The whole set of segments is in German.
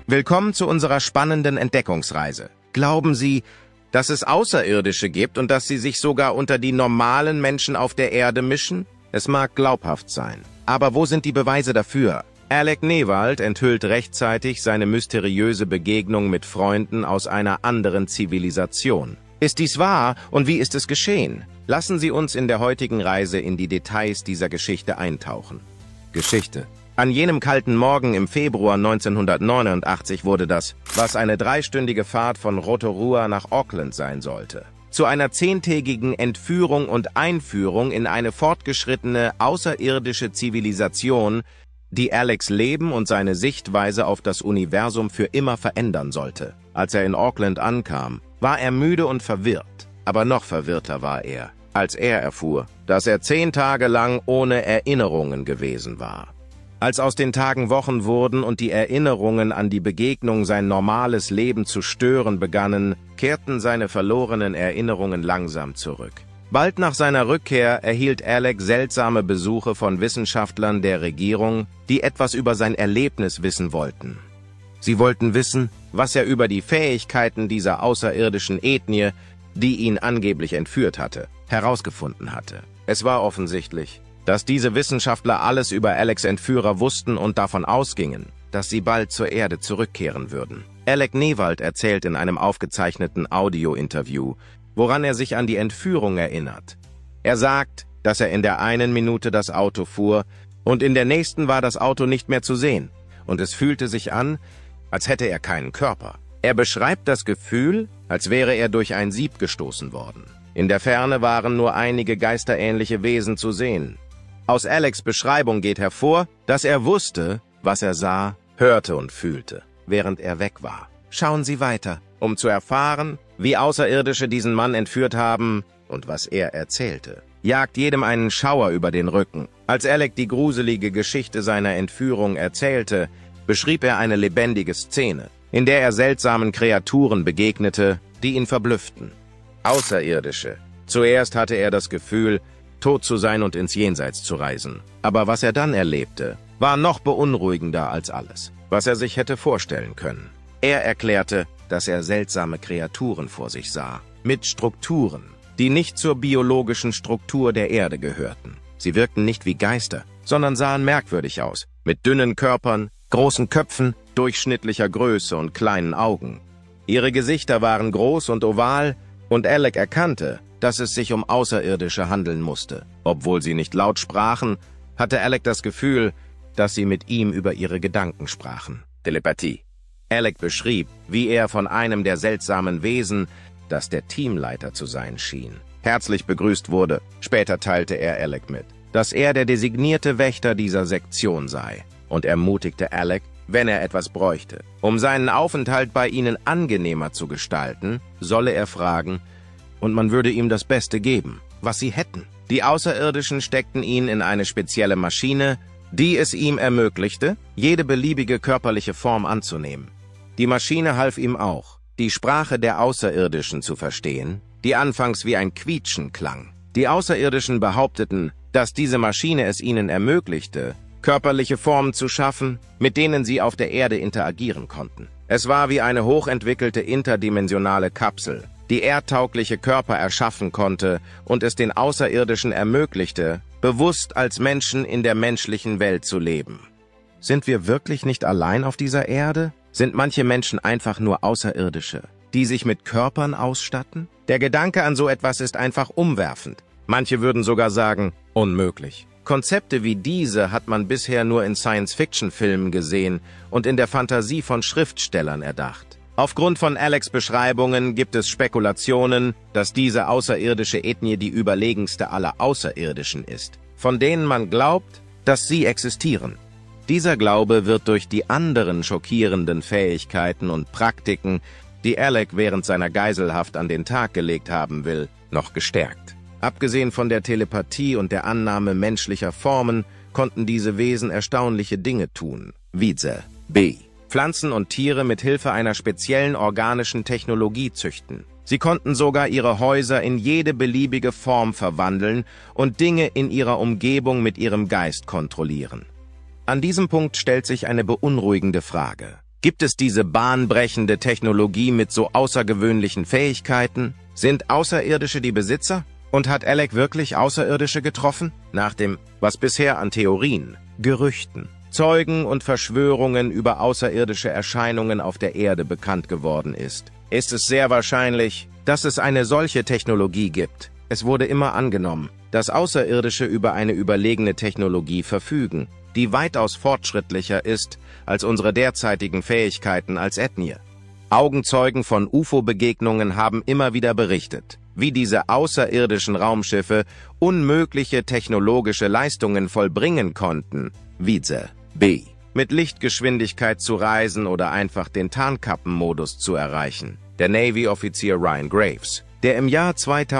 Willkommen zu unserer spannenden Entdeckungsreise. Glauben Sie, dass es Außerirdische gibt und dass sie sich sogar unter die normalen Menschen auf der Erde mischen? Es mag glaubhaft sein. Aber wo sind die Beweise dafür? Alec Newald enthüllt rechtzeitig seine mysteriöse Begegnung mit Freunden aus einer anderen Zivilisation. Ist dies wahr und wie ist es geschehen? Lassen Sie uns in der heutigen Reise in die Details dieser Geschichte eintauchen. Geschichte. An jenem kalten Morgen im Februar 1989 wurde das, was eine 3-stündige Fahrt von Rotorua nach Auckland sein sollte, zu einer 10-tägigen Entführung und Einführung in eine fortgeschrittene außerirdische Zivilisation, die Alecs Leben und seine Sichtweise auf das Universum für immer verändern sollte. Als er in Auckland ankam, war er müde und verwirrt, aber noch verwirrter war er, als er erfuhr, dass er 10 Tage lang ohne Erinnerungen gewesen war. Als aus den Tagen Wochen wurden und die Erinnerungen an die Begegnung sein normales Leben zu stören begannen, kehrten seine verlorenen Erinnerungen langsam zurück. Bald nach seiner Rückkehr erhielt Alec seltsame Besuche von Wissenschaftlern der Regierung, die etwas über sein Erlebnis wissen wollten. Sie wollten wissen, was er über die Fähigkeiten dieser außerirdischen Ethnie, die ihn angeblich entführt hatte, herausgefunden hatte. Es war offensichtlich, dass diese Wissenschaftler alles über Alecs Entführer wussten und davon ausgingen, dass sie bald zur Erde zurückkehren würden. Alec Newald erzählt in einem aufgezeichneten Audio-Interview, woran er sich an die Entführung erinnert. Er sagt, dass er in der einen Minute das Auto fuhr und in der nächsten war das Auto nicht mehr zu sehen und es fühlte sich an, als hätte er keinen Körper. Er beschreibt das Gefühl, als wäre er durch ein Sieb gestoßen worden. In der Ferne waren nur einige geisterähnliche Wesen zu sehen. Aus Alecs Beschreibung geht hervor, dass er wusste, was er sah, hörte und fühlte, während er weg war. Schauen Sie weiter, um zu erfahren, wie Außerirdische diesen Mann entführt haben und was er erzählte. Jagt jedem einen Schauer über den Rücken. Als Alec die gruselige Geschichte seiner Entführung erzählte, beschrieb er eine lebendige Szene, in der er seltsamen Kreaturen begegnete, die ihn verblüfften. Außerirdische. Zuerst hatte er das Gefühl, tot zu sein und ins Jenseits zu reisen. Aber was er dann erlebte, war noch beunruhigender als alles, was er sich hätte vorstellen können. Er erklärte, dass er seltsame Kreaturen vor sich sah, mit Strukturen, die nicht zur biologischen Struktur der Erde gehörten. Sie wirkten nicht wie Geister, sondern sahen merkwürdig aus, mit dünnen Körpern, großen Köpfen, durchschnittlicher Größe und kleinen Augen. Ihre Gesichter waren groß und oval, und Alec erkannte, dass es sich um Außerirdische handeln musste. Obwohl sie nicht laut sprachen, hatte Alec das Gefühl, dass sie mit ihm über ihre Gedanken sprachen. Telepathie. Alec beschrieb, wie er von einem der seltsamen Wesen, das der Teamleiter zu sein schien, herzlich begrüßt wurde. Später teilte er Alec mit, dass er der designierte Wächter dieser Sektion sei, und ermutigte Alec, wenn er etwas bräuchte. Um seinen Aufenthalt bei ihnen angenehmer zu gestalten, solle er fragen, und man würde ihm das Beste geben, was sie hätten. Die Außerirdischen steckten ihn in eine spezielle Maschine, die es ihm ermöglichte, jede beliebige körperliche Form anzunehmen. Die Maschine half ihm auch, die Sprache der Außerirdischen zu verstehen, die anfangs wie ein Quietschen klang. Die Außerirdischen behaupteten, dass diese Maschine es ihnen ermöglichte, körperliche Formen zu schaffen, mit denen sie auf der Erde interagieren konnten. Es war wie eine hochentwickelte interdimensionale Kapsel, die erdtaugliche Körper erschaffen konnte und es den Außerirdischen ermöglichte, bewusst als Menschen in der menschlichen Welt zu leben. Sind wir wirklich nicht allein auf dieser Erde? Sind manche Menschen einfach nur Außerirdische, die sich mit Körpern ausstatten? Der Gedanke an so etwas ist einfach umwerfend. Manche würden sogar sagen, unmöglich. Konzepte wie diese hat man bisher nur in Science-Fiction-Filmen gesehen und in der Fantasie von Schriftstellern erdacht. Aufgrund von Alecs Beschreibungen gibt es Spekulationen, dass diese außerirdische Ethnie die überlegenste aller Außerirdischen ist, von denen man glaubt, dass sie existieren. Dieser Glaube wird durch die anderen schockierenden Fähigkeiten und Praktiken, die Alec während seiner Geiselhaft an den Tag gelegt haben will, noch gestärkt. Abgesehen von der Telepathie und der Annahme menschlicher Formen konnten diese Wesen erstaunliche Dinge tun. Wiese. B. Pflanzen und Tiere mit Hilfe einer speziellen organischen Technologie züchten. Sie konnten sogar ihre Häuser in jede beliebige Form verwandeln und Dinge in ihrer Umgebung mit ihrem Geist kontrollieren. An diesem Punkt stellt sich eine beunruhigende Frage. Gibt es diese bahnbrechende Technologie mit so außergewöhnlichen Fähigkeiten? Sind Außerirdische die Besitzer? Und hat Alec wirklich Außerirdische getroffen? Nach dem, was bisher an Theorien, Gerüchten, Zeugen und Verschwörungen über außerirdische Erscheinungen auf der Erde bekannt geworden ist es sehr wahrscheinlich, dass es eine solche Technologie gibt. Es wurde immer angenommen, dass Außerirdische über eine überlegene Technologie verfügen, die weitaus fortschrittlicher ist als unsere derzeitigen Fähigkeiten als Ethnie. Augenzeugen von UFO-Begegnungen haben immer wieder berichtet, wie diese außerirdischen Raumschiffe unmögliche technologische Leistungen vollbringen konnten, wie B. mit Lichtgeschwindigkeit zu reisen oder einfach den Tarnkappenmodus zu erreichen. Der Navy-Offizier Ryan Graves, der im Jahr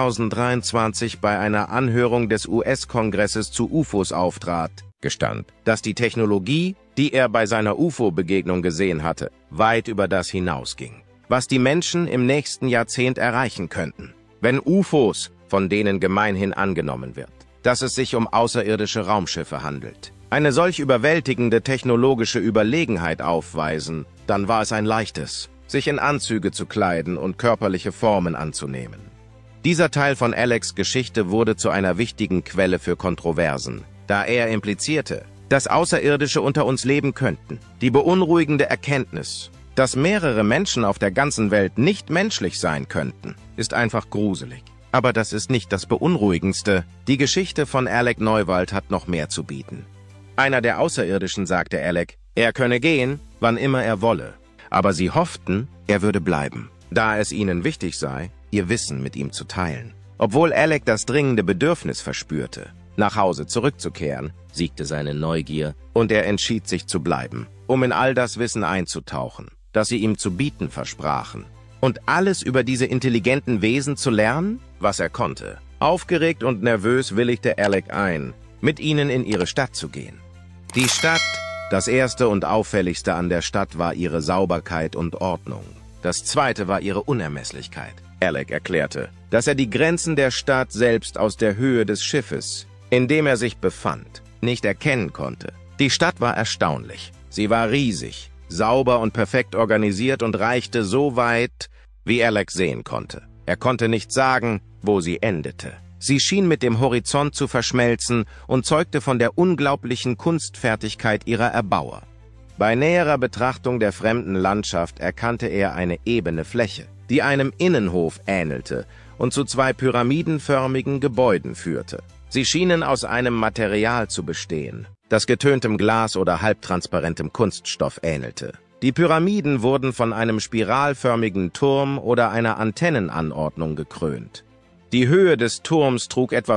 2023 bei einer Anhörung des US-Kongresses zu UFOs auftrat, gestand, dass die Technologie, die er bei seiner UFO-Begegnung gesehen hatte, weit über das hinausging, was die Menschen im nächsten Jahrzehnt erreichen könnten, wenn UFOs, von denen gemeinhin angenommen wird, dass es sich um außerirdische Raumschiffe handelt, eine solch überwältigende technologische Überlegenheit aufweisen, dann war es ein leichtes, sich in Anzüge zu kleiden und körperliche Formen anzunehmen. Dieser Teil von Alecs Geschichte wurde zu einer wichtigen Quelle für Kontroversen, da er implizierte, dass Außerirdische unter uns leben könnten. Die beunruhigende Erkenntnis, dass mehrere Menschen auf der ganzen Welt nicht menschlich sein könnten, ist einfach gruselig. Aber das ist nicht das Beunruhigendste. Die Geschichte von Alec Neuwald hat noch mehr zu bieten. Einer der Außerirdischen sagte Alec, er könne gehen, wann immer er wolle. Aber sie hofften, er würde bleiben, da es ihnen wichtig sei, ihr Wissen mit ihm zu teilen. Obwohl Alec das dringende Bedürfnis verspürte, nach Hause zurückzukehren, siegte seine Neugier und er entschied sich zu bleiben, um in all das Wissen einzutauchen, das sie ihm zu bieten versprachen. Und alles über diese intelligenten Wesen zu lernen, was er konnte. Aufgeregt und nervös willigte Alec ein, mit ihnen in ihre Stadt zu gehen. Die Stadt, das erste und auffälligste an der Stadt war ihre Sauberkeit und Ordnung. Das zweite war ihre Unermesslichkeit. Alec erklärte, dass er die Grenzen der Stadt selbst aus der Höhe des Schiffes, in dem er sich befand, nicht erkennen konnte. Die Stadt war erstaunlich. Sie war riesig, sauber und perfekt organisiert und reichte so weit, wie Alec sehen konnte. Er konnte nicht sagen, wo sie endete. Sie schien mit dem Horizont zu verschmelzen und zeugte von der unglaublichen Kunstfertigkeit ihrer Erbauer. Bei näherer Betrachtung der fremden Landschaft erkannte er eine ebene Fläche, die einem Innenhof ähnelte und zu zwei pyramidenförmigen Gebäuden führte. Sie schienen aus einem Material zu bestehen, das getöntem Glas oder halbtransparentem Kunststoff ähnelte. Die Pyramiden wurden von einem spiralförmigen Turm oder einer Antennenanordnung gekrönt. Die Höhe des Turms trug etwa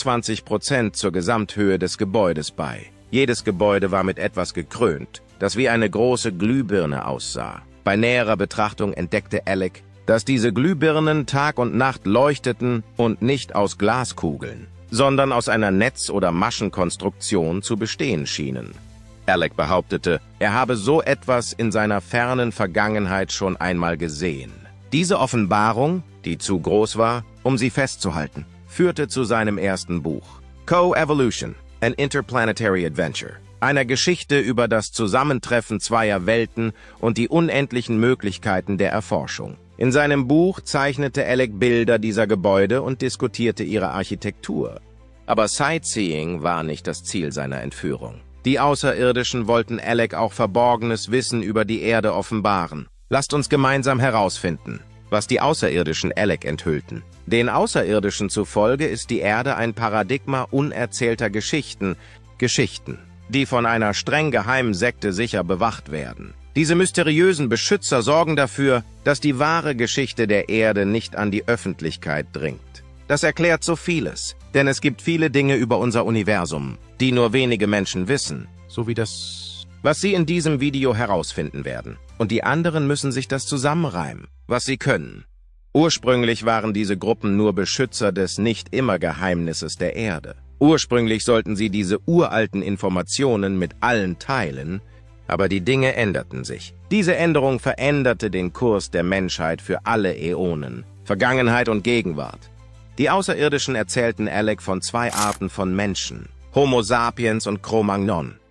25% zur Gesamthöhe des Gebäudes bei. Jedes Gebäude war mit etwas gekrönt, das wie eine große Glühbirne aussah. Bei näherer Betrachtung entdeckte Alec, dass diese Glühbirnen Tag und Nacht leuchteten und nicht aus Glaskugeln, sondern aus einer Netz- oder Maschenkonstruktion zu bestehen schienen. Alec behauptete, er habe so etwas in seiner fernen Vergangenheit schon einmal gesehen. Diese Offenbarung, die zu groß war, um sie festzuhalten, führte zu seinem ersten Buch, Co-Evolution, an Interplanetary Adventure, einer Geschichte über das Zusammentreffen zweier Welten und die unendlichen Möglichkeiten der Erforschung. In seinem Buch zeichnete Alec Bilder dieser Gebäude und diskutierte ihre Architektur. Aber Sightseeing war nicht das Ziel seiner Entführung. Die Außerirdischen wollten Alec auch verborgenes Wissen über die Erde offenbaren. Lasst uns gemeinsam herausfinden, was die Außerirdischen Alec enthüllten. Den Außerirdischen zufolge ist die Erde ein Paradigma unerzählter Geschichten, die von einer streng geheimen Sekte sicher bewacht werden. Diese mysteriösen Beschützer sorgen dafür, dass die wahre Geschichte der Erde nicht an die Öffentlichkeit dringt. Das erklärt so vieles, denn es gibt viele Dinge über unser Universum, die nur wenige Menschen wissen, so wie das, was Sie in diesem Video herausfinden werden. Und die anderen müssen sich das zusammenreimen, was sie können. Ursprünglich waren diese Gruppen nur Beschützer des Nicht-Immer-Geheimnisses der Erde. Ursprünglich sollten sie diese uralten Informationen mit allen teilen, aber die Dinge änderten sich. Diese Änderung veränderte den Kurs der Menschheit für alle Äonen, Vergangenheit und Gegenwart. Die Außerirdischen erzählten Alec von zwei Arten von Menschen, Homo sapiens und Cro-Magnon.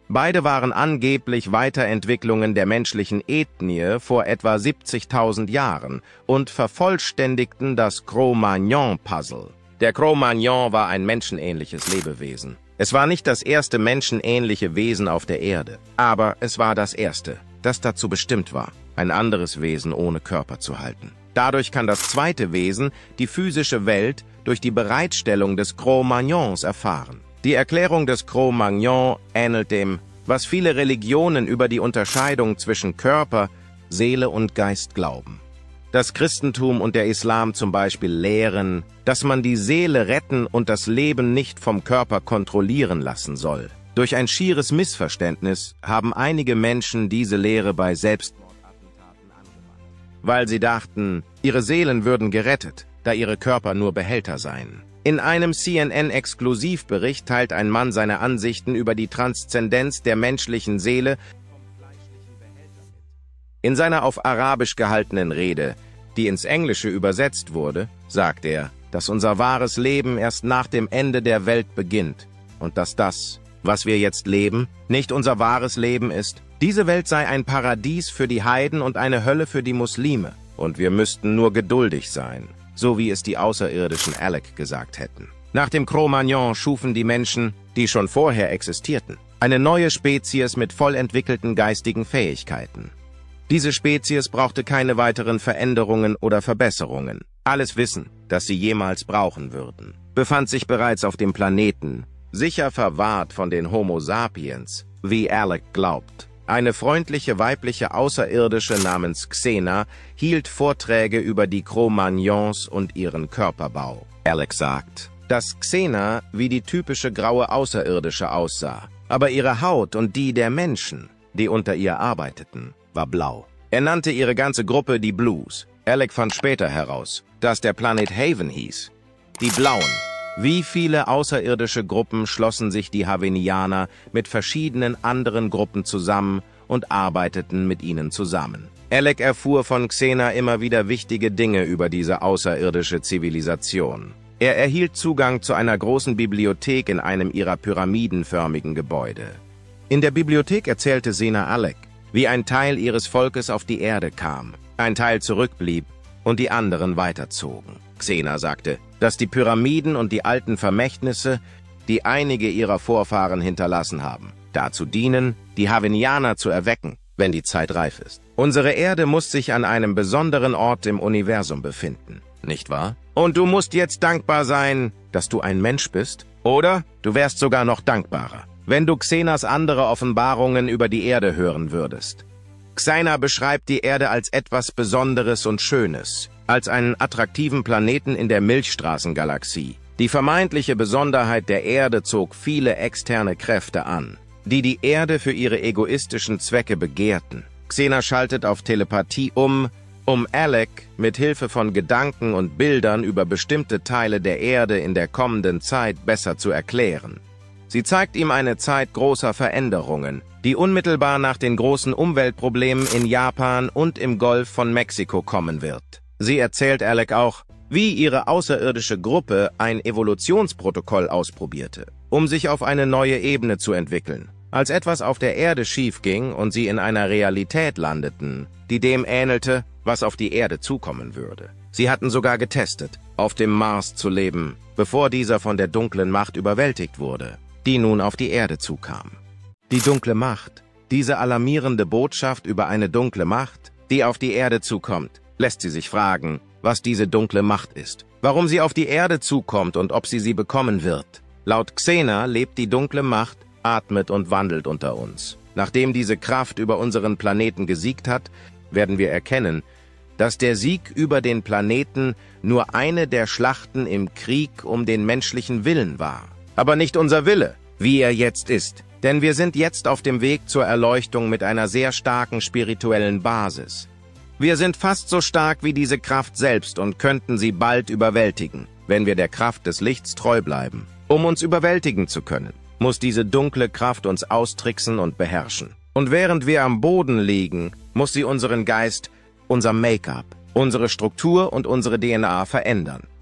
Beide waren angeblich Weiterentwicklungen der menschlichen Ethnie vor etwa 70.000 Jahren und vervollständigten das Cro-Magnon-Puzzle. Der Cro-Magnon war ein menschenähnliches Lebewesen. Es war nicht das erste menschenähnliche Wesen auf der Erde, aber es war das erste, das dazu bestimmt war, ein anderes Wesen ohne Körper zu halten. Dadurch kann das zweite Wesen die physische Welt durch die Bereitstellung des Cro-Magnons erfahren. Die Erklärung des Cro-Magnon ähnelt dem, was viele Religionen über die Unterscheidung zwischen Körper, Seele und Geist glauben. Das Christentum und der Islam zum Beispiel lehren, dass man die Seele retten und das Leben nicht vom Körper kontrollieren lassen soll. Durch ein schieres Missverständnis haben einige Menschen diese Lehre bei Selbstmordattentaten angewandt, weil sie dachten, ihre Seelen würden gerettet, da ihre Körper nur Behälter seien. In einem CNN-Exklusivbericht teilt ein Mann seine Ansichten über die Transzendenz der menschlichen Seele vom fleischlichen Behälter mit. In seiner auf Arabisch gehaltenen Rede, die ins Englische übersetzt wurde, sagt er, dass unser wahres Leben erst nach dem Ende der Welt beginnt und dass das, was wir jetzt leben, nicht unser wahres Leben ist. Diese Welt sei ein Paradies für die Heiden und eine Hölle für die Muslime, und wir müssten nur geduldig sein, so wie es die Außerirdischen Alec gesagt hätten. Nach dem Cro-Magnon schufen die Menschen, die schon vorher existierten, eine neue Spezies mit voll entwickelten geistigen Fähigkeiten. Diese Spezies brauchte keine weiteren Veränderungen oder Verbesserungen. Alles Wissen, das sie jemals brauchen würden, befand sich bereits auf dem Planeten, sicher verwahrt von den Homo sapiens, wie Alec glaubt. Eine freundliche weibliche Außerirdische namens Xena hielt Vorträge über die Cro-Magnons und ihren Körperbau. Alec sagt, dass Xena wie die typische graue Außerirdische aussah, aber ihre Haut und die der Menschen, die unter ihr arbeiteten, war blau. Er nannte ihre ganze Gruppe die Blues. Alec fand später heraus, dass der Planet Haven hieß. Die Blauen. Wie viele außerirdische Gruppen schlossen sich die Havenianer mit verschiedenen anderen Gruppen zusammen und arbeiteten mit ihnen zusammen. Alec erfuhr von Xena immer wieder wichtige Dinge über diese außerirdische Zivilisation. Er erhielt Zugang zu einer großen Bibliothek in einem ihrer pyramidenförmigen Gebäude. In der Bibliothek erzählte Xena Alec, wie ein Teil ihres Volkes auf die Erde kam, ein Teil zurückblieb und die anderen weiterzogen. Xena sagte, dass die Pyramiden und die alten Vermächtnisse, die einige ihrer Vorfahren hinterlassen haben, dazu dienen, die Havenianer zu erwecken, wenn die Zeit reif ist. Unsere Erde muss sich an einem besonderen Ort im Universum befinden, nicht wahr? Und du musst jetzt dankbar sein, dass du ein Mensch bist, oder du wärst sogar noch dankbarer, wenn du Xenas andere Offenbarungen über die Erde hören würdest. Xena beschreibt die Erde als etwas Besonderes und Schönes, als einen attraktiven Planeten in der Milchstraßengalaxie. Die vermeintliche Besonderheit der Erde zog viele externe Kräfte an, die die Erde für ihre egoistischen Zwecke begehrten. Xena schaltet auf Telepathie um Alec mit Hilfe von Gedanken und Bildern über bestimmte Teile der Erde in der kommenden Zeit besser zu erklären. Sie zeigt ihm eine Zeit großer Veränderungen, die unmittelbar nach den großen Umweltproblemen in Japan und im Golf von Mexiko kommen wird. Sie erzählt Alec auch, wie ihre außerirdische Gruppe ein Evolutionsprotokoll ausprobierte, um sich auf eine neue Ebene zu entwickeln. Als etwas auf der Erde schief ging und sie in einer Realität landeten, die dem ähnelte, was auf die Erde zukommen würde. Sie hatten sogar getestet, auf dem Mars zu leben, bevor dieser von der dunklen Macht überwältigt wurde, die nun auf die Erde zukam. Die dunkle Macht, diese alarmierende Botschaft über eine dunkle Macht, die auf die Erde zukommt, lässt sie sich fragen, was diese dunkle Macht ist, warum sie auf die Erde zukommt und ob sie bekommen wird. Laut Xena lebt die dunkle Macht, atmet und wandelt unter uns. Nachdem diese Kraft über unseren Planeten gesiegt hat, werden wir erkennen, dass der Sieg über den Planeten nur eine der Schlachten im Krieg um den menschlichen Willen war. Aber nicht unser Wille, wie er jetzt ist. Denn wir sind jetzt auf dem Weg zur Erleuchtung mit einer sehr starken spirituellen Basis. Wir sind fast so stark wie diese Kraft selbst und könnten sie bald überwältigen, wenn wir der Kraft des Lichts treu bleiben. Um uns überwältigen zu können, muss diese dunkle Kraft uns austricksen und beherrschen. Und während wir am Boden liegen, muss sie unseren Geist, unser Make-up, unsere Struktur und unsere DNA verändern.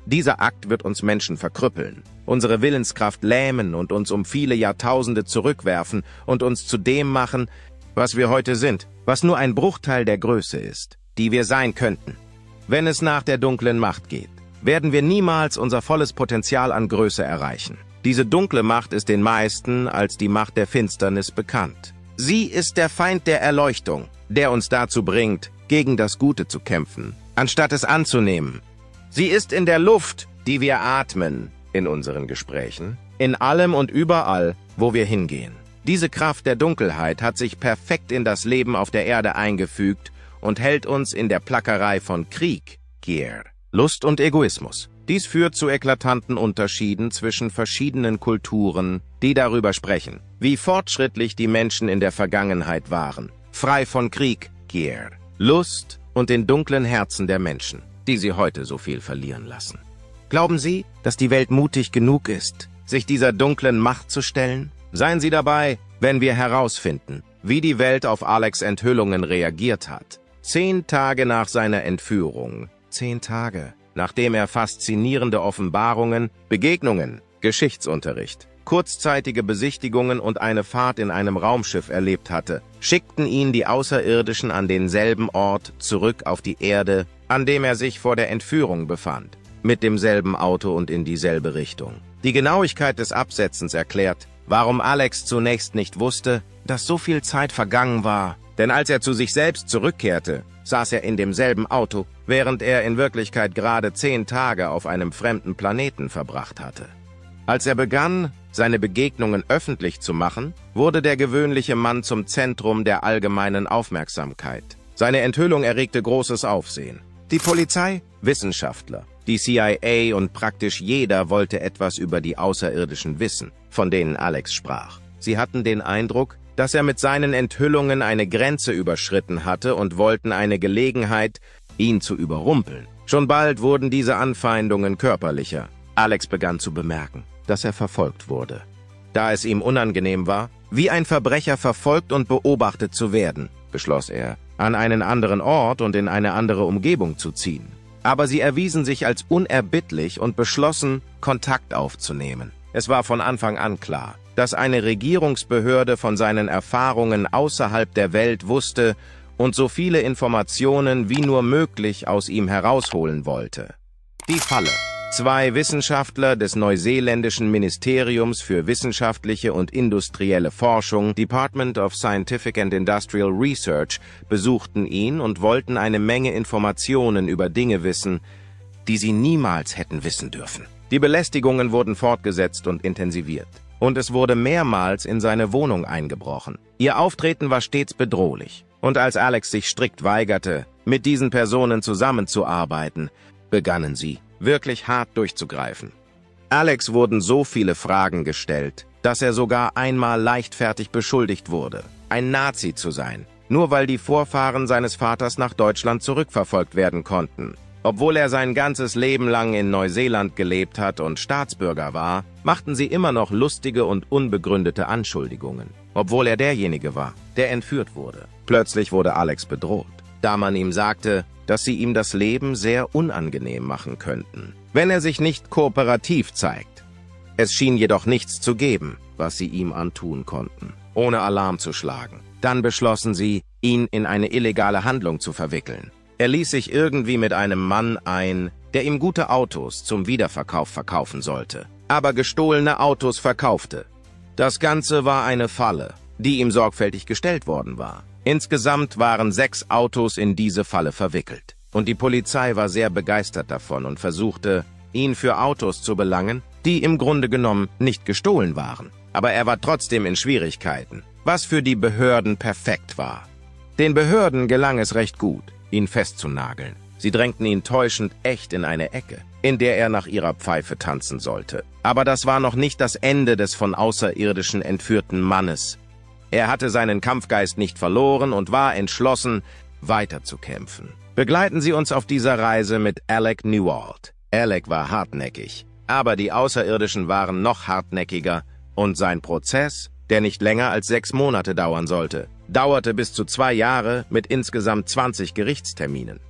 Dieser Akt wird uns Menschen verkrüppeln, unsere Willenskraft lähmen und uns um viele Jahrtausende zurückwerfen und uns zu dem machen, was wir heute sind, was nur ein Bruchteil der Größe ist, die wir sein könnten. Wenn es nach der dunklen Macht geht, werden wir niemals unser volles Potenzial an Größe erreichen. Diese dunkle Macht ist den meisten als die Macht der Finsternis bekannt. Sie ist der Feind der Erleuchtung, der uns dazu bringt, gegen das Gute zu kämpfen, anstatt es anzunehmen. Sie ist in der Luft, die wir atmen, in unseren Gesprächen, in allem und überall, wo wir hingehen. Diese Kraft der Dunkelheit hat sich perfekt in das Leben auf der Erde eingefügt und hält uns in der Plackerei von Krieg, Gier, Lust und Egoismus. Dies führt zu eklatanten Unterschieden zwischen verschiedenen Kulturen, die darüber sprechen, wie fortschrittlich die Menschen in der Vergangenheit waren, frei von Krieg, Gier, Lust und den dunklen Herzen der Menschen, die sie heute so viel verlieren lassen. Glauben Sie, dass die Welt mutig genug ist, sich dieser dunklen Macht zu stellen? Seien Sie dabei, wenn wir herausfinden, wie die Welt auf Alex' Enthüllungen reagiert hat. 10 Tage nach seiner Entführung, 10 Tage, nachdem er faszinierende Offenbarungen, Begegnungen, Geschichtsunterricht, kurzzeitige Besichtigungen und eine Fahrt in einem Raumschiff erlebt hatte, schickten ihn die Außerirdischen an denselben Ort zurück auf die Erde, an dem er sich vor der Entführung befand, mit demselben Auto und in dieselbe Richtung. Die Genauigkeit des Absetzens erklärt, warum Alex zunächst nicht wusste, dass so viel Zeit vergangen war, denn als er zu sich selbst zurückkehrte, saß er in demselben Auto, während er in Wirklichkeit gerade 10 Tage auf einem fremden Planeten verbracht hatte. Als er begann, seine Begegnungen öffentlich zu machen, wurde der gewöhnliche Mann zum Zentrum der allgemeinen Aufmerksamkeit. Seine Enthüllung erregte großes Aufsehen. Die Polizei, Wissenschaftler, die CIA und praktisch jeder wollte etwas über die Außerirdischen wissen, von denen Alex sprach. Sie hatten den Eindruck, dass er mit seinen Enthüllungen eine Grenze überschritten hatte und wollten eine Gelegenheit, ihn zu überrumpeln. Schon bald wurden diese Anfeindungen körperlicher. Alex begann zu bemerken, dass er verfolgt wurde. Da es ihm unangenehm war, wie ein Verbrecher verfolgt und beobachtet zu werden, beschloss er, an einen anderen Ort und in eine andere Umgebung zu ziehen. Aber sie erwiesen sich als unerbittlich und beschlossen, Kontakt aufzunehmen. Es war von Anfang an klar, dass eine Regierungsbehörde von seinen Erfahrungen außerhalb der Welt wusste und so viele Informationen wie nur möglich aus ihm herausholen wollte. Die Falle. 2 Wissenschaftler des neuseeländischen Ministeriums für wissenschaftliche und industrielle Forschung, Department of Scientific and Industrial Research, besuchten ihn und wollten eine Menge Informationen über Dinge wissen, die sie niemals hätten wissen dürfen. Die Belästigungen wurden fortgesetzt und intensiviert. Und es wurde mehrmals in seine Wohnung eingebrochen. Ihr Auftreten war stets bedrohlich. Und als Alex sich strikt weigerte, mit diesen Personen zusammenzuarbeiten, begannen sie, wirklich hart durchzugreifen. Alex wurden so viele Fragen gestellt, dass er sogar einmal leichtfertig beschuldigt wurde, ein Nazi zu sein, nur weil die Vorfahren seines Vaters nach Deutschland zurückverfolgt werden konnten. Obwohl er sein ganzes Leben lang in Neuseeland gelebt hat und Staatsbürger war, machten sie immer noch lustige und unbegründete Anschuldigungen, obwohl er derjenige war, der entführt wurde. Plötzlich wurde Alex bedroht, da man ihm sagte, dass sie ihm das Leben sehr unangenehm machen könnten, wenn er sich nicht kooperativ zeigt. Es schien jedoch nichts zu geben, was sie ihm antun konnten, ohne Alarm zu schlagen. Dann beschlossen sie, ihn in eine illegale Handlung zu verwickeln. Er ließ sich irgendwie mit einem Mann ein, der ihm gute Autos zum Wiederverkauf verkaufen sollte, aber gestohlene Autos verkaufte. Das Ganze war eine Falle, die ihm sorgfältig gestellt worden war. Insgesamt waren 6 Autos in diese Falle verwickelt. Und die Polizei war sehr begeistert davon und versuchte, ihn für Autos zu belangen, die im Grunde genommen nicht gestohlen waren. Aber er war trotzdem in Schwierigkeiten, was für die Behörden perfekt war. Den Behörden gelang es recht gut, ihn festzunageln. Sie drängten ihn täuschend echt in eine Ecke, in der er nach ihrer Pfeife tanzen sollte. Aber das war noch nicht das Ende des von Außerirdischen entführten Mannes. Er hatte seinen Kampfgeist nicht verloren und war entschlossen, weiterzukämpfen. Begleiten Sie uns auf dieser Reise mit Alec Newald. Alec war hartnäckig, aber die Außerirdischen waren noch hartnäckiger und sein Prozess, der nicht länger als 6 Monate dauern sollte, dauerte bis zu 2 Jahre mit insgesamt 20 Gerichtsterminen.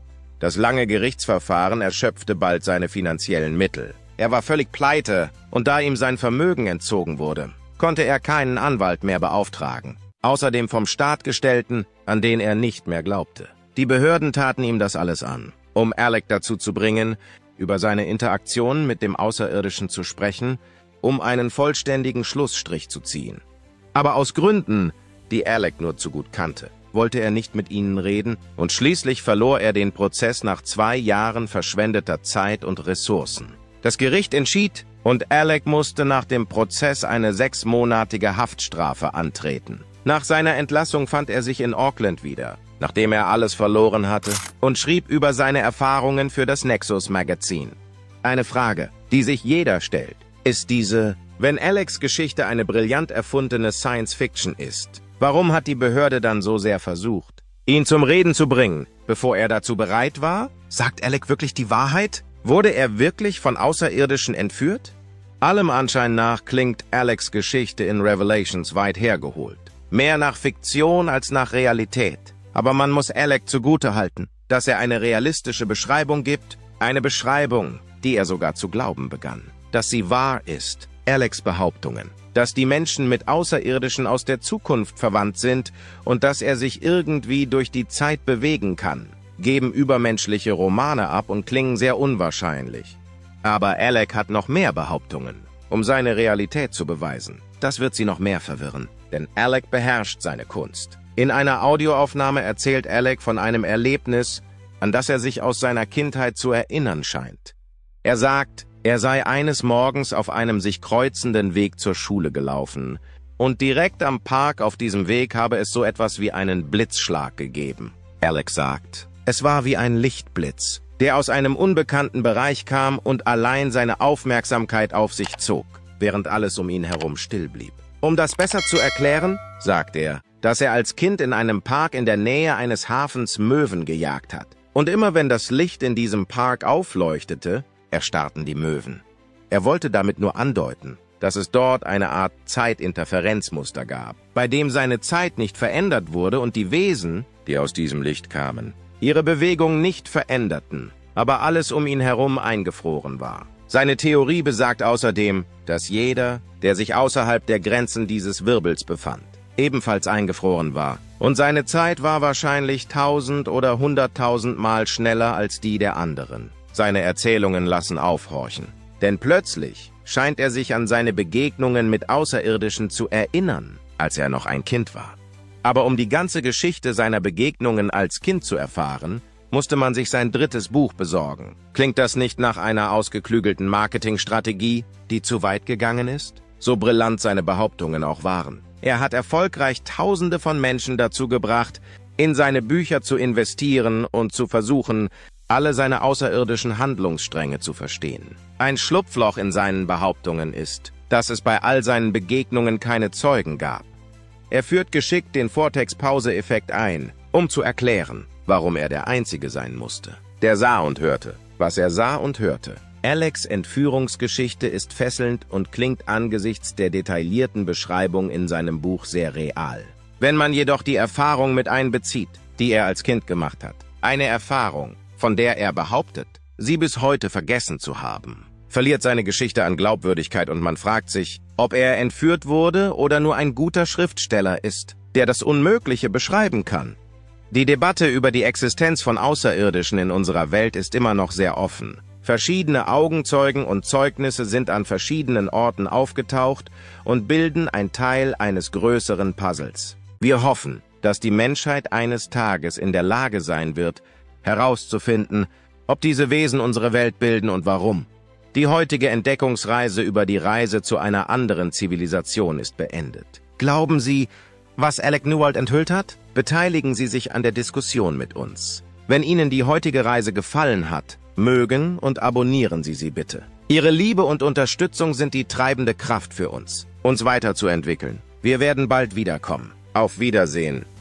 Das lange Gerichtsverfahren erschöpfte bald seine finanziellen Mittel. Er war völlig pleite, und da ihm sein Vermögen entzogen wurde, konnte er keinen Anwalt mehr beauftragen, außer dem vom Staat gestellten, an den er nicht mehr glaubte. Die Behörden taten ihm das alles an, um Alec dazu zu bringen, über seine Interaktion mit dem Außerirdischen zu sprechen, um einen vollständigen Schlussstrich zu ziehen. Aber aus Gründen, die Alec nur zu gut kannte, wollte er nicht mit ihnen reden, und schließlich verlor er den Prozess nach 2 Jahren verschwendeter Zeit und Ressourcen. Das Gericht entschied, und Alec musste nach dem Prozess eine 6-monatige Haftstrafe antreten. Nach seiner Entlassung fand er sich in Auckland wieder, nachdem er alles verloren hatte, und schrieb über seine Erfahrungen für das Nexus-Magazin. Eine Frage, die sich jeder stellt, ist diese: Wenn Alecs Geschichte eine brillant erfundene Science-Fiction ist, warum hat die Behörde dann so sehr versucht, ihn zum Reden zu bringen, bevor er dazu bereit war? Sagt Alec wirklich die Wahrheit? Wurde er wirklich von Außerirdischen entführt? Allem Anschein nach klingt Alecs Geschichte in Revelations weit hergeholt. Mehr nach Fiktion als nach Realität. Aber man muss Alec zugutehalten, dass er eine realistische Beschreibung gibt, eine Beschreibung, die er sogar zu glauben begann. Dass sie wahr ist, Alecs Behauptungen, dass die Menschen mit Außerirdischen aus der Zukunft verwandt sind und dass er sich irgendwie durch die Zeit bewegen kann, geben übermenschliche Romane ab und klingen sehr unwahrscheinlich. Aber Alec hat noch mehr Behauptungen, um seine Realität zu beweisen. Das wird sie noch mehr verwirren, denn Alec beherrscht seine Kunst. In einer Audioaufnahme erzählt Alec von einem Erlebnis, an das er sich aus seiner Kindheit zu erinnern scheint. Er sagt, er sei eines Morgens auf einem sich kreuzenden Weg zur Schule gelaufen, und direkt am Park auf diesem Weg habe es so etwas wie einen Blitzschlag gegeben. Alec sagt, es war wie ein Lichtblitz, der aus einem unbekannten Bereich kam und allein seine Aufmerksamkeit auf sich zog, während alles um ihn herum still blieb. Um das besser zu erklären, sagt er, dass er als Kind in einem Park in der Nähe eines Hafens Möwen gejagt hat. Und immer wenn das Licht in diesem Park aufleuchtete, erstarrten die Möwen. Er wollte damit nur andeuten, dass es dort eine Art Zeitinterferenzmuster gab, bei dem seine Zeit nicht verändert wurde und die Wesen, die aus diesem Licht kamen, ihre Bewegung nicht veränderten, aber alles um ihn herum eingefroren war. Seine Theorie besagt außerdem, dass jeder, der sich außerhalb der Grenzen dieses Wirbels befand, ebenfalls eingefroren war, und seine Zeit war wahrscheinlich 1000 oder 100.000 Mal schneller als die der anderen. Seine Erzählungen lassen aufhorchen, denn plötzlich scheint er sich an seine Begegnungen mit Außerirdischen zu erinnern, als er noch ein Kind war. Aber um die ganze Geschichte seiner Begegnungen als Kind zu erfahren, musste man sich sein 3. Buch besorgen. Klingt das nicht nach einer ausgeklügelten Marketingstrategie, die zu weit gegangen ist? So brillant seine Behauptungen auch waren. Er hat erfolgreich Tausende von Menschen dazu gebracht, in seine Bücher zu investieren und zu versuchen, alle seine außerirdischen Handlungsstränge zu verstehen. Ein Schlupfloch in seinen Behauptungen ist, dass es bei all seinen Begegnungen keine Zeugen gab. Er führt geschickt den Vortex-Pause-Effekt ein, um zu erklären, warum er der Einzige sein musste. Der sah und hörte, was er sah und hörte. Alecs Entführungsgeschichte ist fesselnd und klingt angesichts der detaillierten Beschreibung in seinem Buch sehr real. Wenn man jedoch die Erfahrung mit einbezieht, die er als Kind gemacht hat, eine Erfahrung, von der er behauptet, sie bis heute vergessen zu haben, verliert seine Geschichte an Glaubwürdigkeit und man fragt sich, ob er entführt wurde oder nur ein guter Schriftsteller ist, der das Unmögliche beschreiben kann. Die Debatte über die Existenz von Außerirdischen in unserer Welt ist immer noch sehr offen. Verschiedene Augenzeugen und Zeugnisse sind an verschiedenen Orten aufgetaucht und bilden ein Teil eines größeren Puzzles. Wir hoffen, dass die Menschheit eines Tages in der Lage sein wird, herauszufinden, ob diese Wesen unsere Welt bilden und warum. Die heutige Entdeckungsreise über die Reise zu einer anderen Zivilisation ist beendet. Glauben Sie, was Alec Newald enthüllt hat? Beteiligen Sie sich an der Diskussion mit uns. Wenn Ihnen die heutige Reise gefallen hat, mögen und abonnieren Sie sie bitte. Ihre Liebe und Unterstützung sind die treibende Kraft für uns, uns weiterzuentwickeln. Wir werden bald wiederkommen. Auf Wiedersehen.